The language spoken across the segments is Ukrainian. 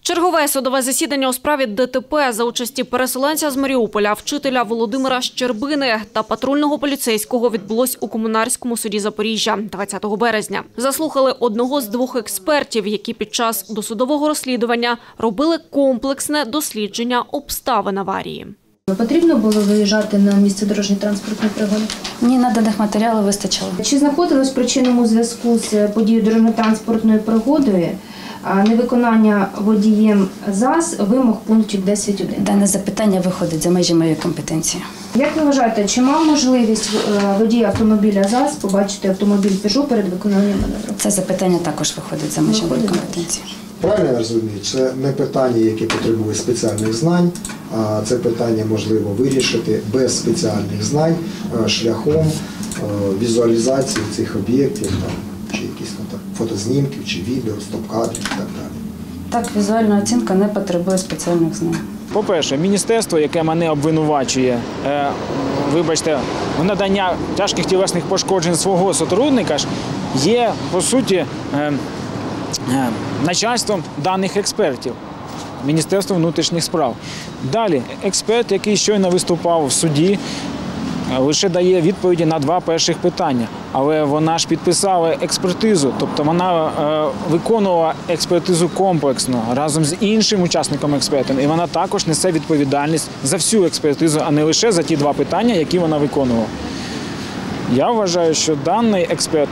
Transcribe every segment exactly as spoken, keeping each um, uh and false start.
Чергове судове засідання у справі ДТП за участі переселенця з Маріуполя, вчителя Володимира Щербини та патрульного поліцейського відбулось у Комунарському суді Запоріжжя двадцятого березня. Заслухали одного з двох експертів, які під час досудового розслідування робили комплексне дослідження обставин аварії. Потрібно було виїжджати на місце дорожньо-транспортної пригоди? Ні, наданих матеріалів вистачило. Чи знаходилось в причинному зв'язку з подією дорожньо-транспортної пригоди невиконання водієм ЗАЗ вимог пунктів десять один? Дане запитання виходить за межі моєї компетенції. Як ви вважаєте, чи мав можливість водій автомобіля ЗАЗ побачити автомобіль Peugeot перед виконанням маневру? Це запитання також виходить за межі моєї компетенції. Правильно я розумію, це не питання, яке потребує спеціальних знань, а це питання можливо вирішити без спеціальних знань шляхом візуалізації цих об'єктів, чи якісь ну, фотознімків, чи відео, стоп-кадрів і так далі. Так, візуальна оцінка не потребує спеціальних знань. По-перше, міністерство, яке мене обвинувачує, е, вибачте, в наданні тяжких тілесних пошкоджень свого сотрудника ж є, по суті, е, е, начальством даних експертів. Міністерство внутрішніх справ. Далі, експерт, який щойно виступав в суді, лише дає відповіді на два перших питання. Але вона ж підписала експертизу, тобто вона е, виконувала експертизу комплексно разом з іншим учасником експертом. І вона також несе відповідальність за всю експертизу, а не лише за ті два питання, які вона виконувала. Я вважаю, що даний експерт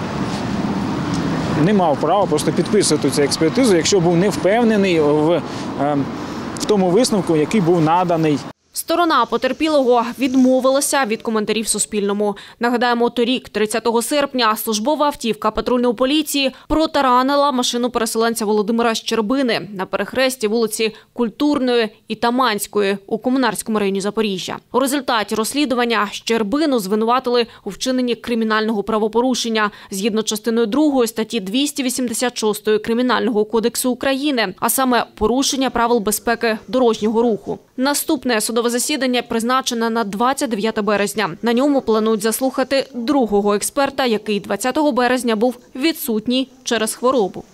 не мав права просто підписувати цю експертизу, якщо був не впевнений в, е, в тому висновку, який був наданий. Сторона потерпілого відмовилася від коментарів Суспільному. Нагадаємо, торік, тридцятого серпня, службова автівка патрульної поліції протаранила машину переселенця Володимира Щербини на перехресті вулиці Культурної і Таманської у Комунарському районі Запоріжжя. У результаті розслідування Щербину звинуватили у вчиненні кримінального правопорушення згідно частиною другої статті двісті вісімдесят шість Кримінального кодексу України, а саме порушення правил безпеки дорожнього руху. Наступне судове засідання призначене на двадцять дев'яте березня. На ньому планують заслухати другого експерта, який двадцятого березня був відсутній через хворобу.